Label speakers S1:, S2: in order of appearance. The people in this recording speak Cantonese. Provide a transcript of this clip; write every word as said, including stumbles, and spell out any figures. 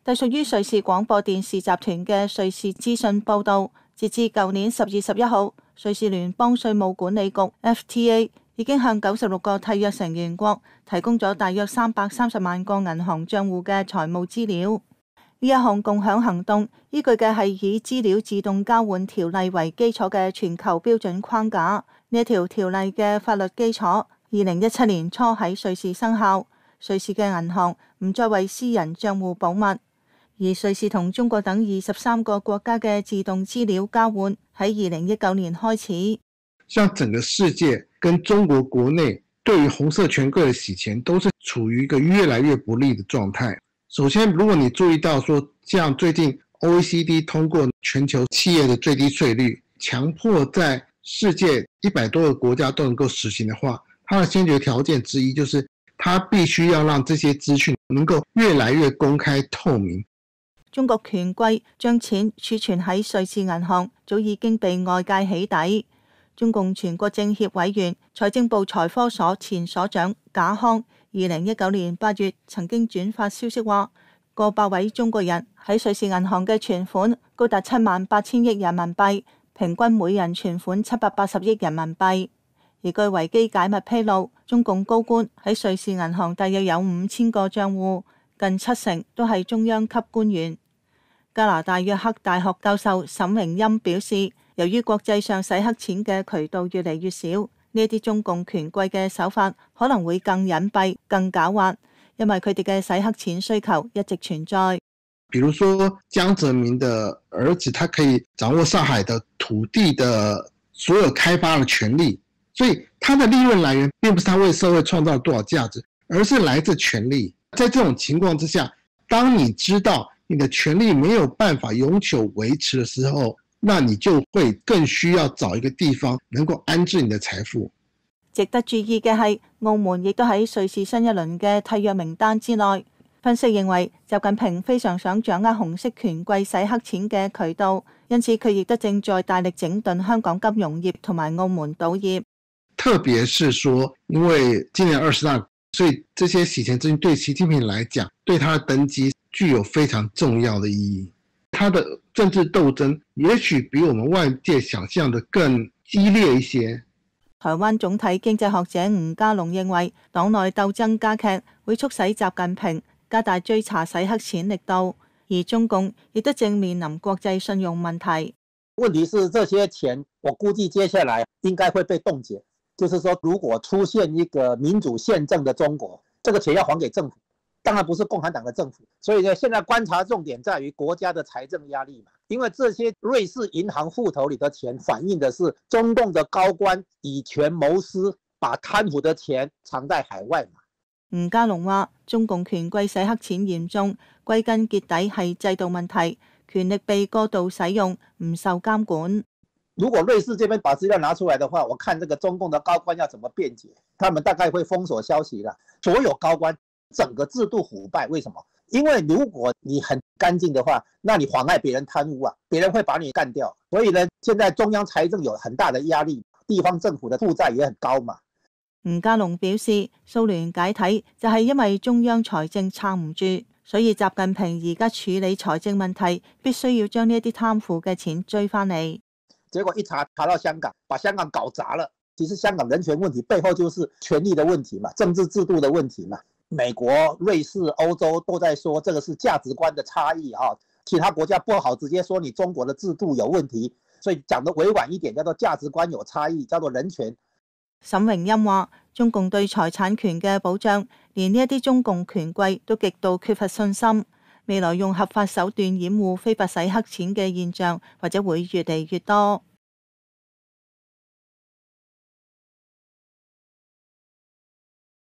S1: 隸屬於瑞士廣播電視集團嘅瑞士資訊報導，截至舊年十月十一號，瑞士聯邦稅務管理局 F T A 已經向九十六個締約成員國提供咗大約三百三十萬個銀行帳戶嘅財務資料。呢一項共享行動依據嘅係以資料自動交換條例為基礎嘅全球標準框架。呢一條條例嘅法律基礎，二零一七年初喺瑞士生效。瑞士嘅銀行唔再為私人帳戶保密，而瑞士同中國等二十三個國家嘅自動資料交換喺二零一九年開始。
S2: 像整個世界跟中國國內對於紅色權貴嘅洗錢都是處於一個越來越不利的狀態。首先，如果你注意到說，像最近 O E C D 通過全球企業的最低稅率，強迫在世界一百多個國家都能夠實行的話，它的先決條件之一就是它必須要讓這些資訊能夠越來越公開透明。
S1: 中國權貴將錢儲存喺瑞士銀行，早已經被外界起底。中共全國政協委員、財政部財科所前所長賈康，二零一九年八月曾經轉發消息話，過百位中國人喺瑞士銀行嘅存款高達七萬八千億人民幣，平均每人存款七百八十億人民幣。而據維基解密披露，中共高官喺瑞士銀行大約有五千個帳戶，近七成都係中央級官員。加拿大約克大學教授沈榮欽表示，由於國際上洗黑錢嘅渠道越嚟越少，呢啲中共權貴嘅手法可能會更隱蔽、更狡猾，因為佢哋嘅洗黑錢需求一直存在。
S2: 比如說江澤民的兒子，他可以掌握上海的土地的所有開發的權利，所以他的利潤來源並不是他為社會創造了多少價值，而是來自權力。在這種情況之下，當你知道你的權利沒有辦法永久維持的時候，那你就會更需要找一個地方能夠安置你的財富。
S1: 值得注意嘅係，澳門亦都喺瑞士新一輪嘅締約名單之內。分析認為，習近平非常想掌握紅色權貴洗黑錢嘅渠道，因此佢亦都正在大力整頓香港金融業同埋澳門賭業。
S2: 特別是說，因為今年二十大，所以這些洗錢資金對習近平來講，對他的登基具有非常重要的意義。他的政治鬥爭也許比我們外界想象的更激烈一些。
S1: 台灣總體經濟學者吳家龍認為，黨內鬥爭加劇會促使習近平加大追查洗黑錢力度，而中共亦都正面臨國際信用問題。
S3: 問題是這些錢，我估計接下來應該會被凍結。就是說，如果出現一個民主憲政的中國，這個錢要還給政府，當然不是共產黨的政府。所以呢，現在觀察重點在於國家的財政壓力嘛。因為這些瑞士銀行戶頭裡的錢，反映的是中共的高官以權謀私，把貪腐的錢藏在海外嘛。
S1: 吳家龍話：中共權貴洗黑錢嚴重，歸根結底係制度問題，權力被過度使用，唔受監管。
S3: 如果瑞士這邊把資料拿出來的話，我看這個中共的高官要怎麼辯解？他們大概會封鎖消息啦。所有高官整個制度腐敗，為什麼？因為如果你很乾淨的話，那你妨礙別人貪污啊，別人會把你幹掉。所以呢，現在中央財政有很大的壓力，地方政府的負債也很高嘛。
S1: 吳家龍表示，蘇聯解體就係因為中央財政撐唔住，所以習近平而家處理財政問題，必須要將呢一啲貪腐嘅錢追翻嚟。
S3: 結果一查查到香港，把香港搞砸了。其實香港人權問題背後就是權力的問題嘛，政治制度的問題嘛。美國、瑞士、歐洲都在說這個是價值觀的差異啊，其他國家不好直接說你中國的制度有問題，所以講得委婉一點叫做價值觀有差異，叫做人權。
S1: 沈榮欽話：中共對財產權嘅保障，連呢一啲中共權貴都極度缺乏信心。未來用合法手段掩護非法洗黑錢嘅現象，或者會越嚟越多。